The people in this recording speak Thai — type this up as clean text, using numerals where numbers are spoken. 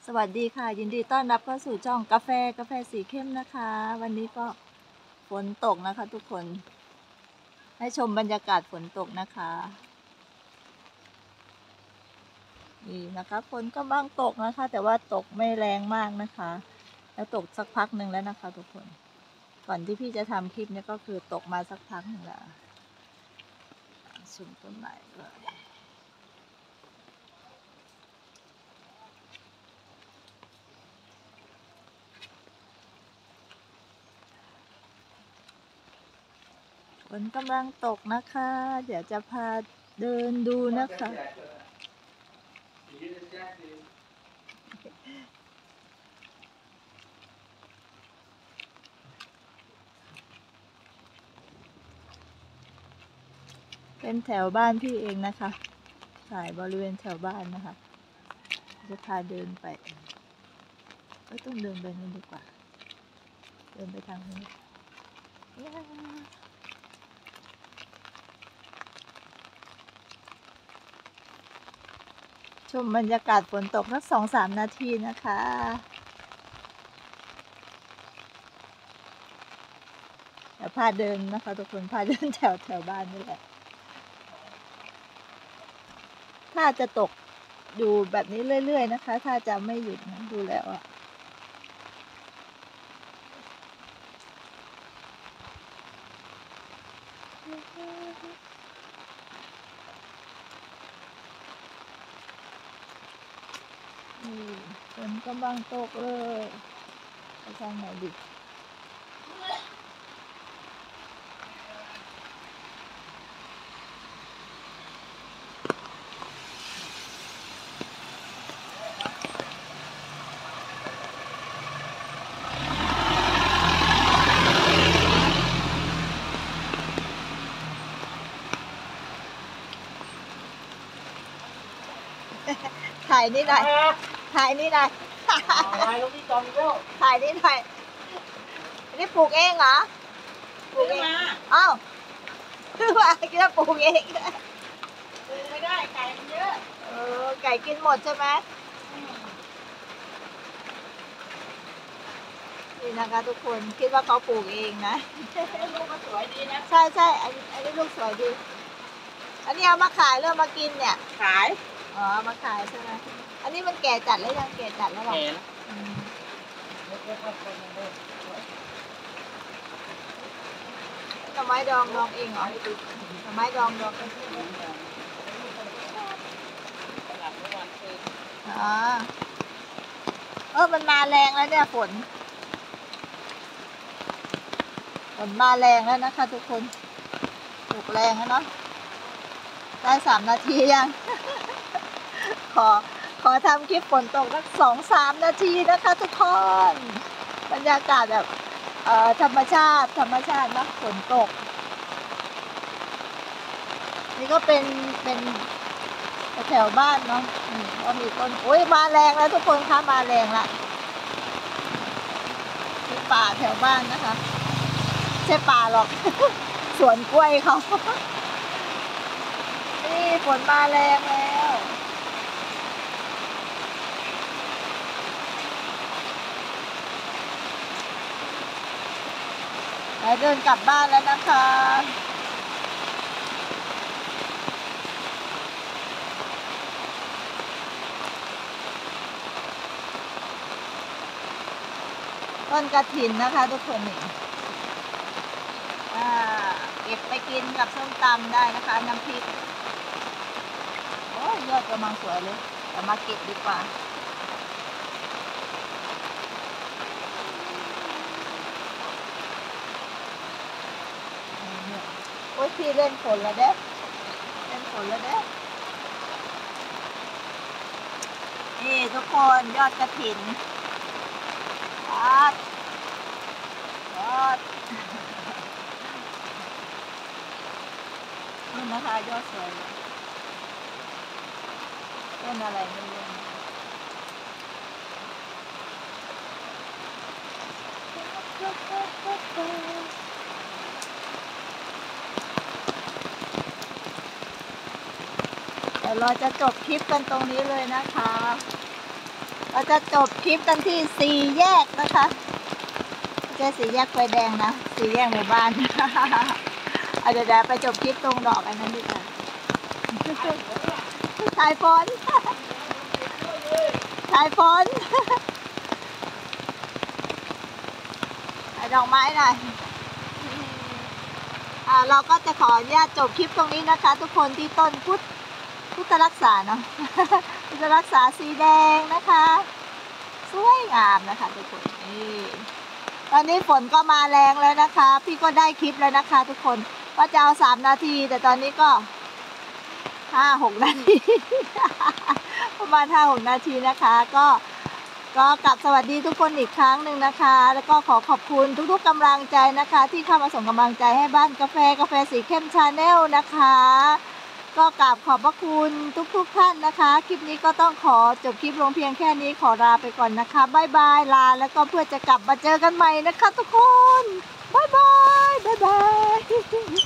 สวัสดีค่ะยินดีต้อนรับเข้าสู่ช่องกาแฟสีเข้มนะคะ วันนี้ก็ฝนตกนะคะทุกคนให้ชมบรรยากาศฝนตกนะคะนี่นะคะฝนก็บ้างตกนะคะแต่ว่าตกไม่แรงมากนะคะแล้วตกสักพักหนึ่งแล้วนะคะทุกคนก่อนที่พี่จะทำคลิปนี้ก็คือตกมาสักพักหนึ่งแล้วสูงต้นไม้เลยฝนกำลังตกนะคะเดี๋ยวจะพาเดินดูนะคะเป็นแถวบ้านพี่เองนะคะถ่ายบริเวณแถวบ้านนะคะจะพาเดินไปก็ต้องเดินไปนี่ดีกว่าเดินไปทางนี้ชมบรรยากาศฝนตกสัก2-3 นาทีนะคะเดี๋ยวพาเดินนะคะทุกคนพาเดินแถวบ้านนี่แหละถ้าจะตกอยู่แบบนี้เรื่อยๆนะคะถ้าจะไม่หยุดนะดูแล้วอะฝนกำลังตกเลยไปทางไหนดีถ่ายนี่หน่อยถ่ายนี่หน่อยถ่ายลงที่จอมก็ถ่ายนี่หน่อยนี่ปลูกเองเหรอปลูกเองอ้าวคือว่าคิดว่าปลูกเองปลูกไม่ได้ไก่มันเยอะไก่กินหมดใช่ไหมนี่นะคะทุกคนคิดว่าเขาปลูกเองนะลูกมันสวยดีนะใช่อันนี้ลูกสวยดีอันนี้เอามาขายหรือมากินเนี่ยขายอ๋อมาขายใช่ไหมอันนี้มันแก่จัดแล้วยังแก่จัดแล้วหรอหน่อไม้ดองเองเหรอหน่อไม้ดองอ๋อมันมาแรงแล้วเนี่ยฝนมาแรงแล้วนะคะทุกคนตกแรงแล้วเนาะได้3 นาทียัง ขอทำคลิปฝนตกสัก2-3 นาทีนะคะทุกคนบรรยากาศแบบธรรมชาตินะฝนตกนี่ก็เป็นแถวบ้านเนาะก็มีต้นโอ้ยมาแรงแล้วทุกคนคะมาแรงละที่ป่าแถวบ้านนะคะใช่ป่าหรอก สวนกล้วยเขานี่ฝนมาแรงแล้วเดินกลับบ้านแล้วนะคะต้นกระถินนะคะทุกคนนี่เก็บไปกินกับส้มตำได้นะคะน้ำพริกโอ้ยยอดกำลังสวยเลยแต่มาเก็บดีกว่าโอ้ยพี่เล่นฝนแล้วเด้นี่ทุกคนยอดกระถินยอดนี่นะคะยอดสวยต้นอะไรไม่รู้เดี๋ยวเราจะจบคลิปกันตรงนี้เลยนะคะเราจะจบคลิปกันที่สี่แยกนะคะไม่ใช่สี่แยกไฟแดงนะสี่แยกหมู่บ้าน เดี๋ยวไปจบคลิปตรงดอกอันนั้นดีกว่าถ่ายฝนถ่ายฝนถ่ายดอกไม้หน่อยเราก็จะขออนุญาตจบคลิปตรงนี้นะคะ ทุกคนที่ต้นพุทธรักษาเนาะ พุทธรักษาสีแดงนะคะสวยงามนะคะทุกคนนี่ตอนนี้ฝนก็มาแรงแล้วนะคะ พี่ก็ได้คลิปแล้วนะคะ ทุกคนว่าจะเอา3 นาทีแต่ตอนนี้ก็5-6 นาที ประมาณ5-6 นาทีนะคะก็กลับสวัสดีทุกคนอีกครั้งหนึ่งนะคะแล้วก็ขอขอบคุณทุกๆกำลังใจนะคะที่เข้ามาส่งกำลังใจให้บ้านกาแฟสีเข้มชาแนลนะคะก็กราบขอบพระคุณทุกท่านนะคะคลิปนี้ก็ต้องขอจบคลิปลงเพียงแค่นี้ขอลาไปก่อนนะคะบ๊ายบายลาแล้วก็เพื่อจะกลับมาเจอกันใหม่นะคะทุกคนบ๊ายบาย